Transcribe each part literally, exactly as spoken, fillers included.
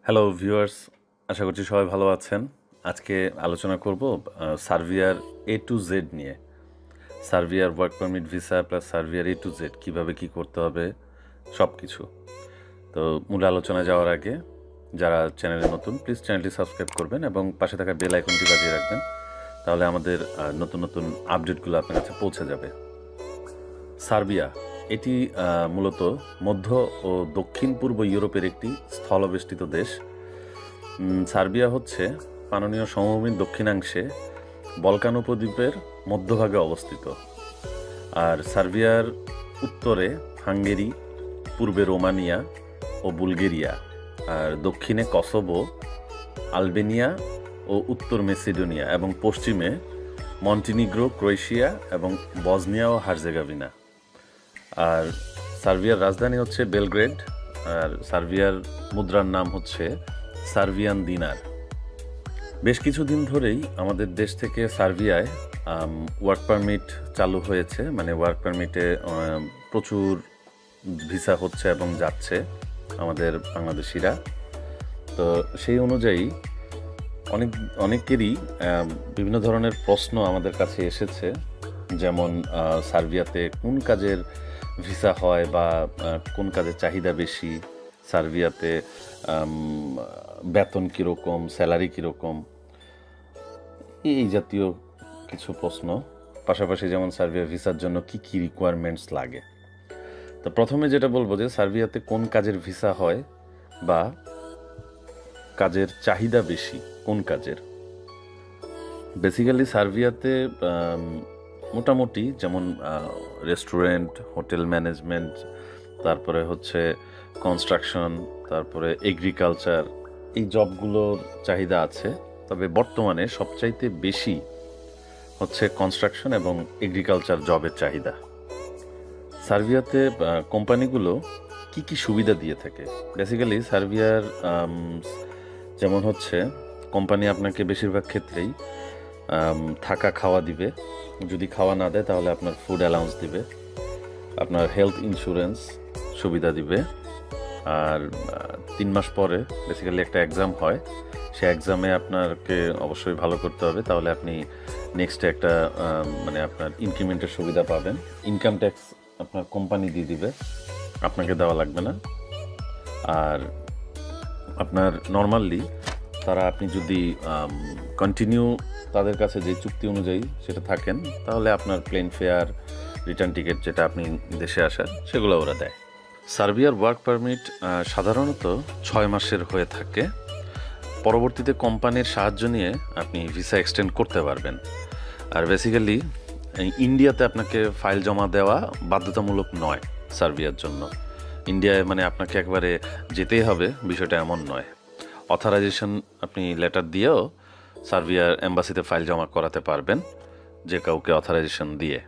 Hello viewers, আশা করছি সবাই ভালো আছেন। আজকে আলোচনা করব সার্বিয়ার এ টু জেড নিয়ে। সার্বিয়ার ওয়ার্ক পারমিট, ভিসা প্লাস সার্বিয়ার এ টু জেড কীভাবে কী করতে হবে সব কিছু। তো মূল আলোচনায় যাওয়ার আগে যারা চ্যানেলে নতুন, প্লিজ চ্যানেলটি সাবস্ক্রাইব করবেন এবং পাশে থাকা বেল আইকনটি বাজিয়ে রাখবেন, তাহলে আমাদের নতুন নতুন আপডেটগুলো আপনার কাছে পৌঁছে যাবে। সার্বিয়া এটি মূলত মধ্য ও দক্ষিণ পূর্ব ইউরোপের একটি স্থলবেষ্টিত দেশ। সার্বিয়া হচ্ছে পাননীয় সমভূমির দক্ষিণাংশে বলকান উপদ্বীপের মধ্যভাগে অবস্থিত। আর সার্বিয়ার উত্তরে হাঙ্গেরি, পূর্বে রোমানিয়া ও বুলগেরিয়া, আর দক্ষিণে কসোভো, আলবেনিয়া ও উত্তর মেসিডোনিয়া, এবং পশ্চিমে মন্টিনিগ্রো, ক্রোয়েশিয়া এবং বসনিয়া ও হার্জেগোভিনা। আর সার্বিয়ার রাজধানী হচ্ছে বেলগ্রেড। আর সার্বিয়ার মুদ্রার নাম হচ্ছে সার্বিয়ান দিনার। বেশ কিছুদিন ধরেই আমাদের দেশ থেকে সার্বিয়ায় ওয়ার্ক পারমিট চালু হয়েছে, মানে ওয়ার্ক পারমিটে প্রচুর ভিসা হচ্ছে এবং যাচ্ছে আমাদের বাংলাদেশিরা। তো সেই অনুযায়ী অনেক অনেকেরই বিভিন্ন ধরনের প্রশ্ন আমাদের কাছে এসেছে, যেমন সার্বিয়াতে কোন কাজের ভিসা হয় বা কোন কাজের চাহিদা বেশি, সার্বিয়াতে বেতন কীরকম, স্যালারি কীরকম, এই জাতীয় কিছু প্রশ্ন। পাশাপাশি যেমন সার্বিয়া ভিসার জন্য কি কি রিকোয়ারমেন্টস লাগে। তো প্রথমে যেটা বলবো যে সার্বিয়াতে কোন কাজের ভিসা হয় বা কাজের চাহিদা বেশি কোন কাজের। বেসিক্যালি সার্বিয়াতে মোটামুটি যেমন রেস্টুরেন্ট, হোটেল ম্যানেজমেন্ট, তারপরে হচ্ছে কনস্ট্রাকশন, তারপরে এগ্রিকালচার, এই জবগুলোর চাহিদা আছে। তবে বর্তমানে সবচাইতে বেশি হচ্ছে কনস্ট্রাকশন এবং এগ্রিকালচার জবের চাহিদা। সার্বিয়াতে কোম্পানিগুলো কি কি সুবিধা দিয়ে থাকে। বেসিক্যালি সার্বিয়ার যেমন হচ্ছে কোম্পানি আপনাকে বেশিরভাগ ক্ষেত্রেই থাকা খাওয়া দিবে, যদি খাওয়া না দেয় তাহলে আপনার ফুড অ্যালাউন্স দিবে, আপনার হেলথ ইন্স্যুরেন্স সুবিধা দিবে। আর তিন মাস পরে বেসিক্যালি একটা এক্সাম হয়, সে এক্সামে আপনাকে অবশ্যই ভালো করতে হবে, তাহলে আপনি নেক্সট একটা মানে আপনার ইনক্রিমেন্টের সুবিধা পাবেন। ইনকাম ট্যাক্স আপনার কোম্পানি দিয়ে দিবে, আপনাকে দেওয়া লাগবে না। আর আপনার নর্মালি তারা আপনি যদি কন্টিনিউ তাদের কাছে যে চুক্তি অনুযায়ী সেটা থাকেন, তাহলে আপনার প্লেন ফেয়ার, রিটার্ন টিকিট যেটা আপনি দেশে আসার, সেগুলো ওরা দেয়। সার্বিয়ার ওয়ার্ক পারমিট সাধারণত ছয় মাসের হয়ে থাকে। পরবর্তীতে কোম্পানির সাহায্য নিয়ে আপনি ভিসা এক্সটেন্ড করতে পারবেন। আর বেসিক্যালি ইন্ডিয়াতে আপনাকে ফাইল জমা দেওয়া বাধ্যতামূলক নয় সার্বিয়ার জন্য। ইন্ডিয়ায় মানে আপনাকে একবারে যেতেই হবে বিষয়টা এমন নয়। অথরাইজেশন আপনি লেটার দিয়েও সার্বিয়ার এম্বাসিতে ফাইল জমা করাতে পারবেন, যে কাউকে অথরাইজেশন দিয়ে।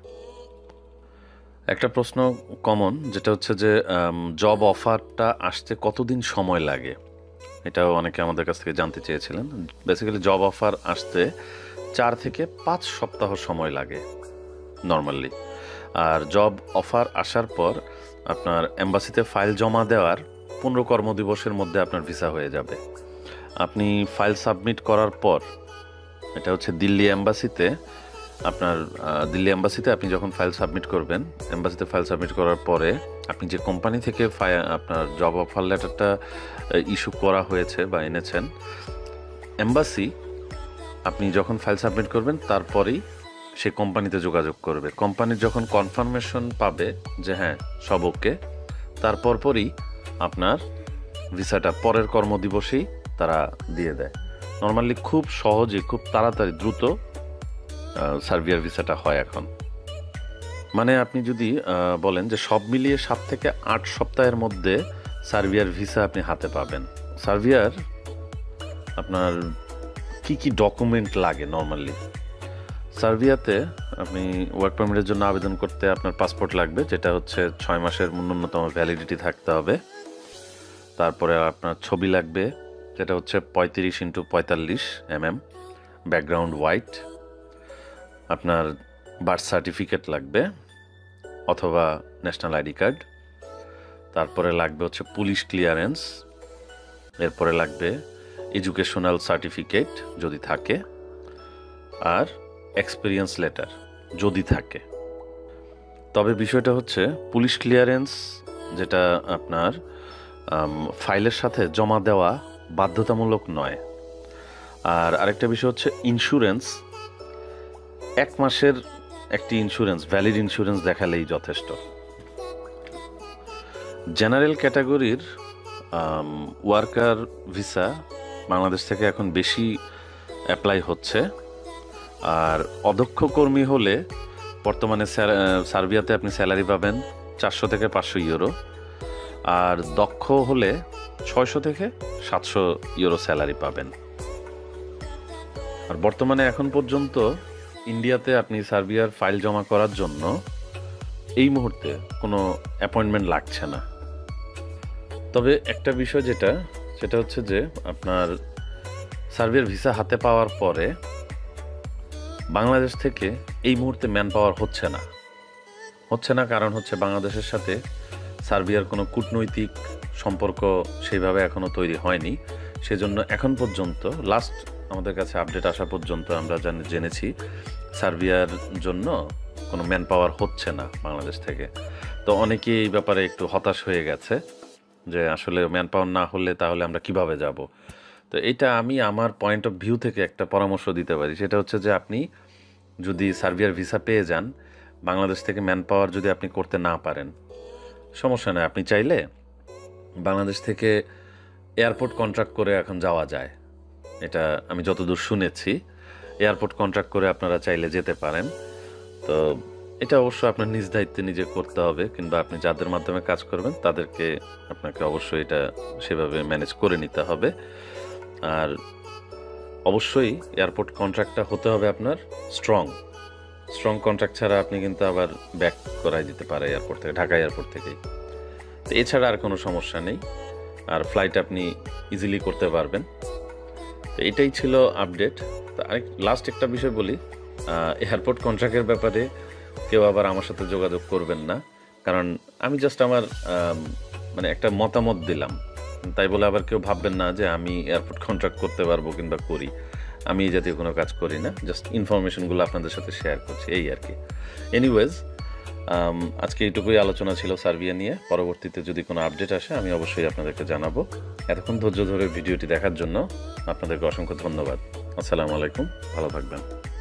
একটা প্রশ্ন কমন, যেটা হচ্ছে যে জব অফারটা আসতে কতদিন সময় লাগে, এটাও অনেকে আমাদের কাছ থেকে জানতে চেয়েছিলেন। বেসিক্যালি জব অফার আসতে চার থেকে পাঁচ সপ্তাহ সময় লাগে নর্মালি। আর জব অফার আসার পর আপনার এম্বাসিতে ফাইল জমা দেওয়ার পনেরো কর্মদিবসের মধ্যে আপনার ভিসা হয়ে যাবে। আপনি ফাইল সাবমিট করার পর, এটা হচ্ছে দিল্লি এম্বাসিতে, আপনার দিল্লি এম্বাসিতে আপনি যখন ফাইল সাবমিট করবেন, এম্বাসিতে ফাইল সাবমিট করার পরে আপনি যে কোম্পানি থেকে আপনার জব অফার লেটারটা ইস্যু করা হয়েছে বা এনেছেন, এম্বাসি আপনি যখন ফাইল সাবমিট করবেন তারপরেই সে কোম্পানিতে যোগাযোগ করবে। কোম্পানির যখন কনফার্মেশন পাবে যে হ্যাঁ সব ওকে, তারপর পরই আপনার ভিসাটা পরের কর্মদিবসেই তারা দিয়ে দেয়। নর্মালি খুব সহজে, খুব তাড়াতাড়ি, দ্রুত সার্বিয়ার ভিসাটা হয় এখন। মানে আপনি যদি বলেন যে সব মিলিয়ে সাত থেকে আট সপ্তাহের মধ্যে সার্বিয়ার ভিসা আপনি হাতে পাবেন। সার্বিয়ার আপনার কি কি ডকুমেন্ট লাগে নর্মালি। সার্বিয়াতে আপনি ওয়ার্ক পারমিটের জন্য আবেদন করতে আপনার পাসপোর্ট লাগবে, যেটা হচ্ছে ছয় মাসের ন্যূনতম ভ্যালিডিটি থাকতে হবে। তারপরে আপনার ছবি লাগবে, যেটা হচ্ছে পঁয়ত্রিশ ইন্টু পঁয়তাল্লিশ এম এম, ব্যাকগ্রাউন্ড হোয়াইট। আপনার বার্থ সার্টিফিকেট লাগবে অথবা ন্যাশনাল আইডি কার্ড। তারপরে লাগবে হচ্ছে পুলিশ ক্লিয়ারেন্স, এরপরে লাগবে এডুকেশনাল সার্টিফিকেট যদি থাকে, আর এক্সপিরিয়েন্স লেটার যদি থাকে। তবে বিষয়টা হচ্ছে পুলিশ ক্লিয়ারেন্স যেটা আপনার ফাইলের সাথে জমা দেওয়া বাধ্যতামূলক নয়। আর আরেকটা বিষয় হচ্ছে ইন্স্যুরেন্স, এক মাসের একটি ইন্স্যুরেন্স, ভ্যালিড ইন্স্যুরেন্স দেখালেই যথেষ্ট। জেনারেল ক্যাটাগরির ওয়ার্কার ভিসা বাংলাদেশ থেকে এখন বেশি অ্যাপ্লাই হচ্ছে। আর অদক্ষ কর্মী হলে বর্তমানে সার্বিয়াতে আপনি স্যালারি পাবেন চারশো থেকে পাঁচশো ইউরো, আর দক্ষ হলে ছয়শো থেকে সাতশো ইউরো স্যালারি পাবেন। আর বর্তমানে এখন পর্যন্ত ইন্ডিয়াতে আপনি সার্বিয়ার ফাইল জমা করার জন্য এই মুহূর্তে কোনো অ্যাপয়েন্টমেন্ট লাগছে না। তবে একটা বিষয় যেটা সেটা হচ্ছে যে আপনার সার্বিয়ার ভিসা হাতে পাওয়ার পরে বাংলাদেশ থেকে এই মুহূর্তে ম্যান পাওয়ার হচ্ছে না হচ্ছে না কারণ হচ্ছে বাংলাদেশের সাথে সার্বিয়ার কোনো কূটনৈতিক সম্পর্ক সেইভাবে এখনও তৈরি হয়নি। সেজন্য এখন পর্যন্ত লাস্ট আমাদের কাছে আপডেট আসা পর্যন্ত আমরা জেনেছি সার্বিয়ার জন্য কোনো ম্যান পাওয়ার হচ্ছে না বাংলাদেশ থেকে। তো অনেকেই এই ব্যাপারে একটু হতাশ হয়ে গেছে যে আসলে ম্যান পাওয়ার না হলে তাহলে আমরা কিভাবে যাব। তো এটা আমি আমার পয়েন্ট অফ ভিউ থেকে একটা পরামর্শ দিতে পারি, সেটা হচ্ছে যে আপনি যদি সার্বিয়ার ভিসা পেয়ে যান, বাংলাদেশ থেকে ম্যান পাওয়ার যদি আপনি করতে না পারেন সমস্যা নয়, আপনি চাইলে বাংলাদেশ থেকে এয়ারপোর্ট কন্ট্রাক্ট করে এখন যাওয়া যায়। এটা আমি যতদূর শুনেছি এয়ারপোর্ট কন্ট্রাক্ট করে আপনারা চাইলে যেতে পারেন। তো এটা অবশ্য আপনার নিজ দায়িত্বে নিজে করতে হবে, কিংবা আপনি যাদের মাধ্যমে কাজ করবেন তাদেরকে আপনাকে অবশ্যই এটা সেভাবে ম্যানেজ করে নিতে হবে। আর অবশ্যই এয়ারপোর্ট কন্ট্রাক্টটা হতে হবে আপনার স্ট্রং স্ট্রং কন্ট্রাক্ট ছাড়া আপনি কিন্তু আবার ব্যাক করাই দিতে পারে এয়ারপোর্ট থেকে, ঢাকা এয়ারপোর্ট থেকেই। তো এছাড়া আর কোনো সমস্যা নেই, আর ফ্লাইট আপনি ইজিলি করতে পারবেন। তো এটাই ছিল আপডেট। তো আরেক লাস্ট একটা বিষয় বলি, এয়ারপোর্ট কন্ট্রাক্টের ব্যাপারে কেউ আবার আমার সাথে যোগাযোগ করবেন না, কারণ আমি জাস্ট আমার মানে একটা মতামত দিলাম, তাই বলে আবার কেউ ভাববেন না যে আমি এয়ারপোর্ট কন্ট্রাক্ট করতে পারবো কিংবা করি। আমি এই জাতীয় কোনো কাজ করি না, জাস্ট ইনফরমেশনগুলো আপনাদের সাথে শেয়ার করছি, এই আর কি। এনিওয়েজ, আজকে এইটুকুই আলোচনা ছিল সার্বিয়া নিয়ে। পরবর্তীতে যদি কোনো আপডেট আসে আমি অবশ্যই আপনাদেরকে জানাবো। এতক্ষণ ধৈর্য ধরে ভিডিওটি দেখার জন্য আপনাদেরকে অসংখ্য ধন্যবাদ। আসসালামু আলাইকুম, ভালো থাকবেন।